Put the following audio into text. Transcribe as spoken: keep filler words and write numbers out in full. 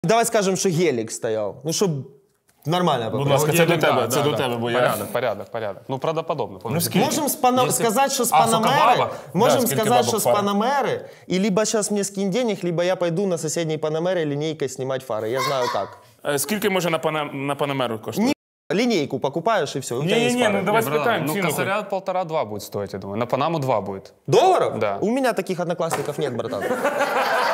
Давай скажемо, що гелік стояв. Ну, щоб нормально Будь попав. ласка, це до Да, тебе, да, це до да. тебе, бо я... Порядок, порядок, порядок. Ну, правдоподобно. Ну, скільки? Можем с пана... Если- сказать, что с А, сколько Панамеры, бабок? можем Да, сколько сказать, бабок что с фары? Панамеры, и либо сейчас мне скинь денег, либо я пойду на соседней Панамере линейкой снимать фары. Я знаю как. Е, Скільки може на, пана... на Панамеру коштує? Ні. Линейку покупаешь и все, у тебя есть Ні-ні-ні, фары. ну давай Не, братан, спитаємо ну, ціну. косаря полтора-два будет стоить, я думаю. На Панаму два будет. Долларов? Да. У меня таких одноклассников нет, братан.